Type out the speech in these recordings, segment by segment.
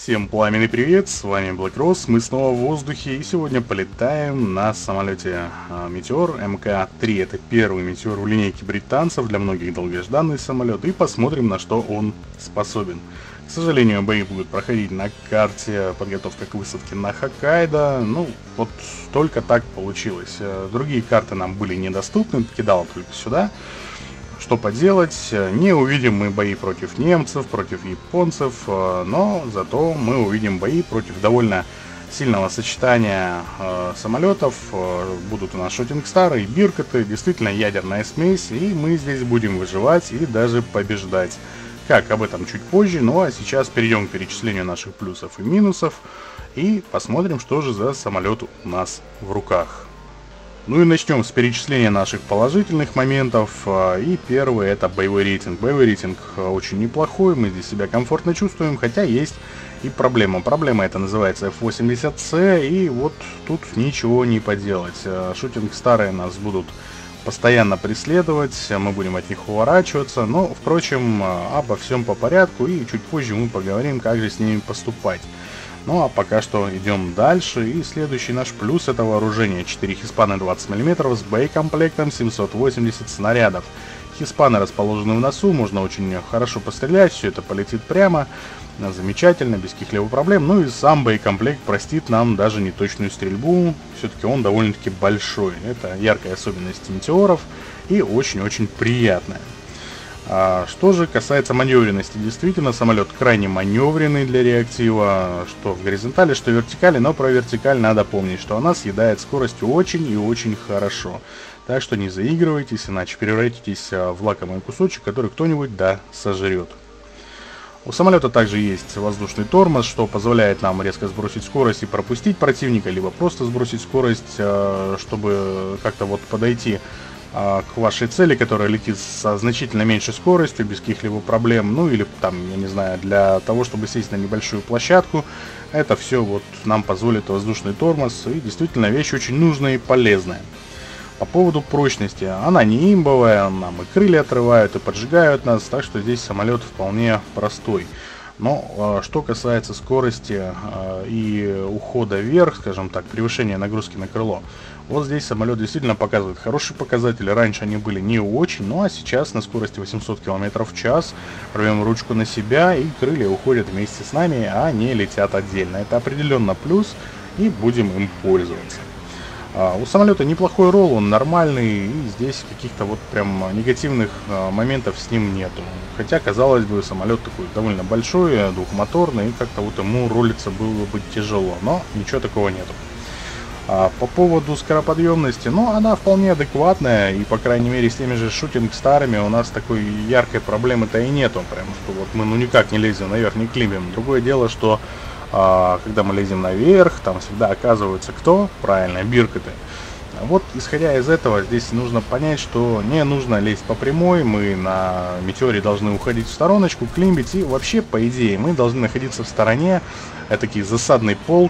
Всем пламенный привет, с вами Black Rose, мы снова в воздухе и сегодня полетаем на самолете Метеор МК-3. Это первый Метеор в линейке британцев, для многих долгожданный самолет, и посмотрим, на что он способен. К сожалению, бои будут проходить на карте подготовка к высадке на Хоккайдо. Ну, вот только так получилось. Другие карты нам были недоступны, кидал только сюда. Что поделать, не увидим мы бои против немцев, против японцев, но зато мы увидим бои против довольно сильного сочетания самолетов. Будут у нас Shooting Star и Биркоты, действительно ядерная смесь, и мы здесь будем выживать и даже побеждать. Как, об этом чуть позже, ну а сейчас перейдем к перечислению наших плюсов и минусов и посмотрим, что же за самолет у нас в руках. Ну и начнем с перечисления наших положительных моментов. И первый — это боевой рейтинг. Боевой рейтинг очень неплохой, мы здесь себя комфортно чувствуем, хотя есть и проблема. Проблема это называется F-80C, и вот тут ничего не поделать. Шутинг старые нас будут постоянно преследовать, мы будем от них уворачиваться, но, впрочем, обо всем по порядку, и чуть позже мы поговорим, как же с ними поступать. Ну а пока что идем дальше, и следующий наш плюс — это вооружение. 4 Хиспаны 20 мм с боекомплектом 780 снарядов. Хиспаны расположены в носу, можно очень хорошо пострелять, все это полетит прямо, замечательно, без каких-либо проблем. Ну и сам боекомплект простит нам даже неточную стрельбу, все-таки он довольно-таки большой. Это яркая особенность метеоров и очень-очень приятная. Что же касается маневренности, действительно самолет крайне маневренный для реактива, что в горизонтали, что в вертикали, но про вертикаль надо помнить, что она съедает скоростью очень и очень хорошо. Так что не заигрывайтесь, иначе превратитесь в лакомый кусочек, который кто-нибудь сожрет. У самолета также есть воздушный тормоз, что позволяет нам резко сбросить скорость и пропустить противника, либо просто сбросить скорость, чтобы как-то вот подойти к вашей цели, которая летит со значительно меньшей скоростью, без каких-либо проблем, ну или там, я не знаю, для того, чтобы сесть на небольшую площадку. Это все вот нам позволит воздушный тормоз, и действительно вещь очень нужная и полезная. По поводу прочности, она не имбовая, нам и крылья отрывают, и поджигают нас, так что здесь самолет вполне простой. Но что касается скорости и ухода вверх, скажем так, превышения нагрузки на крыло, вот здесь самолет действительно показывает хорошие показатели. Раньше они были не очень, ну а сейчас на скорости 800 км в час рвем ручку на себя, и крылья уходят вместе с нами, а не летят отдельно. Это определенно плюс, и будем им пользоваться. У самолета неплохой ролл, он нормальный, и здесь каких-то вот прям негативных моментов с ним нету. Хотя, казалось бы, самолет такой довольно большой, двухмоторный, и как-то вот ему рулиться было бы тяжело, но ничего такого нету. По поводу скороподъемности, ну, она вполне адекватная, и, по крайней мере, с теми же шутинг-старами у нас такой яркой проблемы-то и нету, прям, что вот мы ну никак не лезем наверх, не климбим. Другое дело, что когда мы лезем наверх, там всегда оказывается кто? Правильно, Биркоты. Вот, исходя из этого, здесь нужно понять, что не нужно лезть по прямой, мы на Метеоре должны уходить в стороночку, климбить, и вообще, по идее, мы должны находиться в стороне, этакий засадный полк,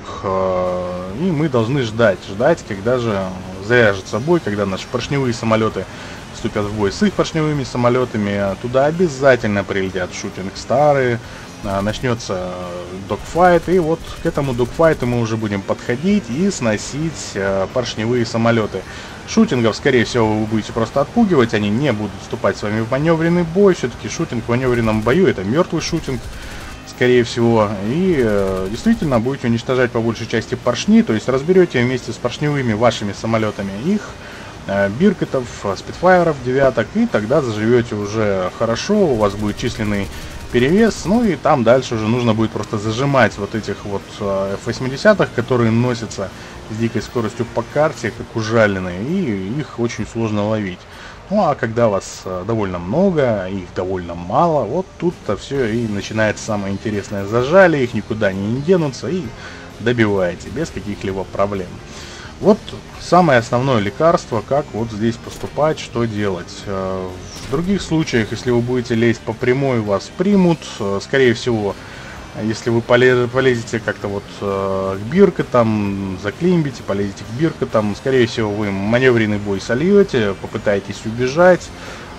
и мы должны ждать, когда же завяжется бой, когда наши поршневые самолеты вступят в бой с их поршневыми самолетами, туда обязательно прилетят шутинг-стары, начнется догфайт, и вот к этому догфайту мы уже будем подходить и сносить поршневые самолеты. Шутингов, скорее всего, вы будете просто отпугивать, они не будут вступать с вами в маневренный бой, все-таки шутинг в маневренном бою — это мертвый шутинг, скорее всего, и действительно будете уничтожать по большей части поршни, то есть разберете вместе с поршневыми вашими самолетами их, Биркотов, Спитфайров, девяток, и тогда заживете уже хорошо, у вас будет численный перевес, ну и там дальше уже нужно будет просто зажимать вот этих вот F-80, которые носятся с дикой скоростью по карте, как ужаленные, и их очень сложно ловить. Ну а когда вас довольно много, их довольно мало, вот тут-то все и начинается самое интересное. Зажали, их никуда не денутся, и добиваете без каких-либо проблем. Вот самое основное лекарство, как вот здесь поступать, что делать. В других случаях, если вы будете лезть по прямой, вас примут. Скорее всего, если вы полезете как-то вот к Биркотам, заклимбите, полезете к Биркотам, скорее всего, вы маневренный бой сольете, попытаетесь убежать.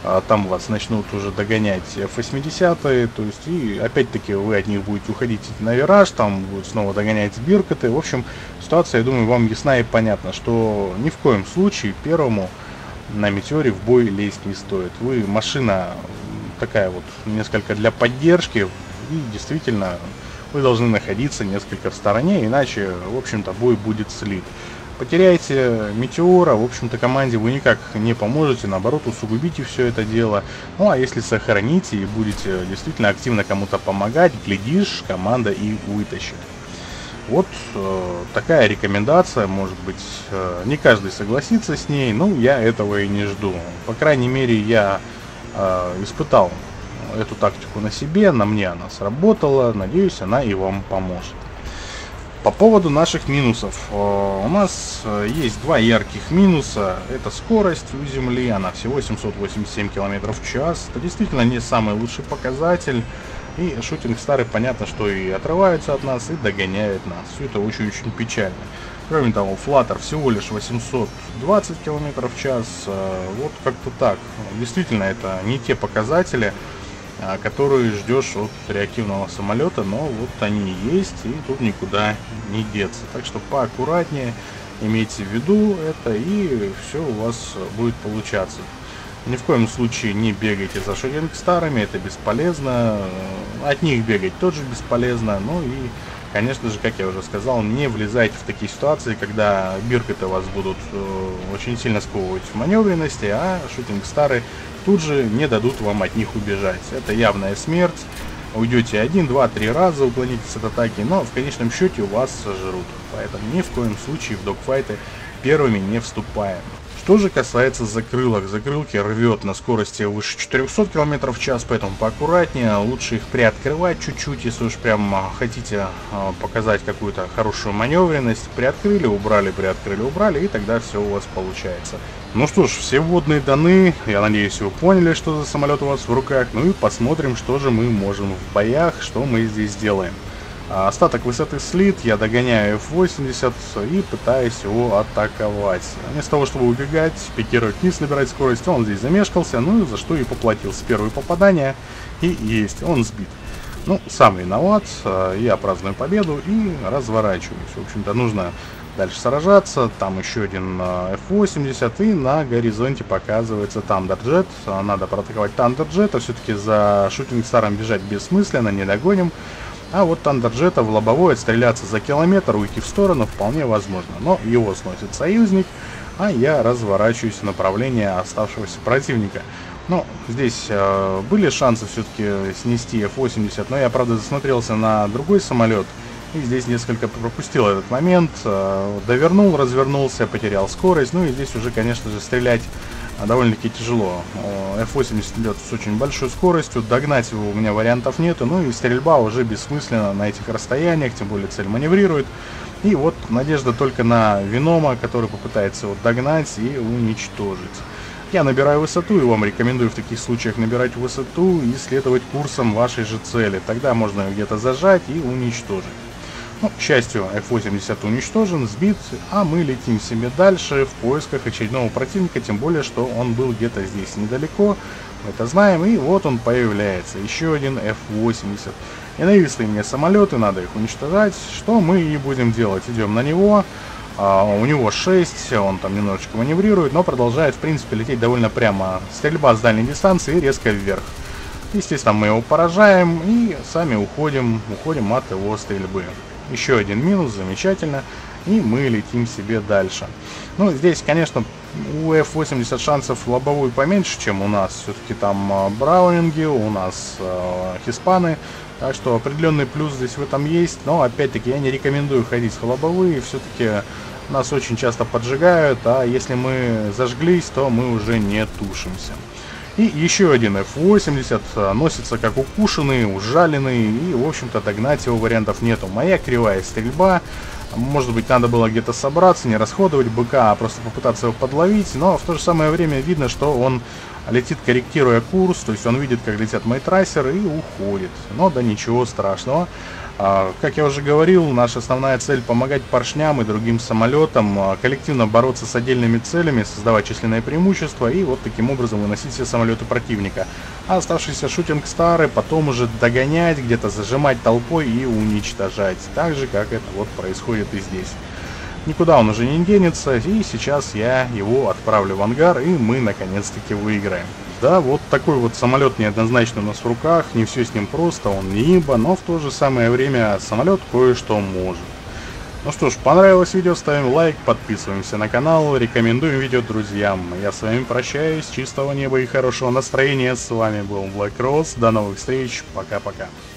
там вас начнут уже догонять F-80, то есть, и опять-таки вы от них будете уходить на вираж, там будут снова догонять Биркоты. В общем, ситуация, я думаю, вам ясна и понятна, что ни в коем случае первому на Метеоре в бой лезть не стоит. Вы машина такая вот несколько для поддержки, и действительно вы должны находиться несколько в стороне, иначе, в общем-то, бой будет слит. Потеряете Метеора, в общем-то, команде вы никак не поможете, наоборот, усугубите все это дело. Ну, а если сохраните и будете действительно активно кому-то помогать, глядишь, команда и вытащит. Вот такая рекомендация, может быть, не каждый согласится с ней, но я этого и не жду. По крайней мере, я испытал эту тактику на себе, на мне она сработала, надеюсь, она и вам поможет. По поводу наших минусов. У нас есть два ярких минуса. Это скорость у Земли, она всего 787 км в час. Это действительно не самый лучший показатель. И Shooting Star, понятно, что и отрываются от нас, и догоняют нас. Все это очень-очень печально. Кроме того, Flutter всего лишь 820 км в час. Вот как-то так. Действительно, это не те показатели, которые ждешь от реактивного самолета, но вот они и есть, и тут никуда не деться. Так что поаккуратнее, имейте в виду это, и все у вас будет получаться. Ни в коем случае не бегайте за Shooting Star'ами, это бесполезно. От них бегать тоже бесполезно. Ну и, конечно же, как я уже сказал, не влезайте в такие ситуации, когда Биркоты вас будут очень сильно сковывать в маневренности, а Shooting Star'ы тут же не дадут вам от них убежать. Это явная смерть. Уйдете 1, 2, 3 раза, уклонитесь от атаки, но в конечном счете вас сожрут. Поэтому ни в коем случае в догфайты первыми не вступаем. Что же касается закрылок, закрылки рвет на скорости выше 400 км в час, поэтому поаккуратнее, лучше их приоткрывать чуть-чуть, если уж прям хотите показать какую-то хорошую маневренность. Приоткрыли, убрали, и тогда все у вас получается. Ну что ж, все вводные даны, я надеюсь, вы поняли, что за самолет у вас в руках, ну и посмотрим, что же мы можем в боях, что мы здесь делаем. Остаток высоты слит, я догоняю F-80 и пытаюсь его атаковать. Вместо того, чтобы убегать, пикировать вниз, набирать скорость, он здесь замешкался, ну и за что и поплатился. Первое попадание, и есть, он сбит. Ну, сам виноват, я праздную победу и разворачиваюсь. В общем-то, нужно дальше сражаться, там еще один F-80, и на горизонте показывается Thunderjet. Надо проатаковать Thunderjet, а все-таки за Shooting Star'ом бежать бессмысленно, не догоним. А вот Thunderjet в лобовой отстреляться за километр, уйти в сторону вполне возможно. Но его сносит союзник, а я разворачиваюсь в направлении оставшегося противника. Но здесь были шансы все-таки снести F-80, но я, правда, засмотрелся на другой самолет. И здесь несколько пропустил этот момент. Довернул, развернулся, потерял скорость. Ну и здесь уже, конечно же, стрелять довольно-таки тяжело. F-80 идет с очень большой скоростью, догнать его у меня вариантов нету, ну и стрельба уже бессмысленна на этих расстояниях, тем более цель маневрирует. И вот надежда только на Венома, который попытается его догнать и уничтожить. Я набираю высоту и вам рекомендую в таких случаях набирать высоту и следовать курсом вашей же цели. Тогда можно ее где-то зажать и уничтожить. Ну, к счастью, F-80 уничтожен, сбит, а мы летим себе дальше в поисках очередного противника, тем более, что он был где-то здесь недалеко, мы это знаем, и вот он появляется, еще один F-80. Ненавистные мне самолеты, надо их уничтожать, что мы и будем делать, идем на него, у него 6, он там немножечко маневрирует, но продолжает, в принципе, лететь довольно прямо, стрельба с дальней дистанции и резко вверх. Естественно, мы его поражаем и сами уходим от его стрельбы. Еще один минус, замечательно, и мы летим себе дальше. Ну, здесь, конечно, у F-80 шансов лобовой поменьше, чем у нас. Все-таки там браунинги, у нас хиспаны, так что определенный плюс здесь в этом есть. Но, опять-таки, я не рекомендую ходить в лобовые, все-таки нас очень часто поджигают, а если мы зажглись, то мы уже не тушимся. И еще один F-80 носится как укушенный, ужаленный, и, в общем-то, догнать его вариантов нету. Моя кривая стрельба Может быть, надо было где-то собраться, не расходовать быка, а просто попытаться его подловить, но в то же самое время видно, что он летит, корректируя курс, то есть он видит, как летят мои трассеры, и уходит. Но да ничего страшного. Как я уже говорил, наша основная цель — помогать поршням и другим самолетам коллективно бороться с отдельными целями, создавать численное преимущество и вот таким образом выносить все самолеты противника. А оставшиеся шутинг-стары потом уже догонять, где-то зажимать толпой и уничтожать. Так же, как это вот происходит и здесь. Никуда он уже не денется, и сейчас я его отправлю в ангар, и мы наконец-таки выиграем. Да, вот такой вот самолет неоднозначно у нас в руках, не все с ним просто, он не имба, но в то же самое время самолет кое-что может. Ну что ж, понравилось видео, ставим лайк, подписываемся на канал, рекомендуем видео друзьям. Я с вами прощаюсь, чистого неба и хорошего настроения, с вами был Black Rose, до новых встреч, пока-пока.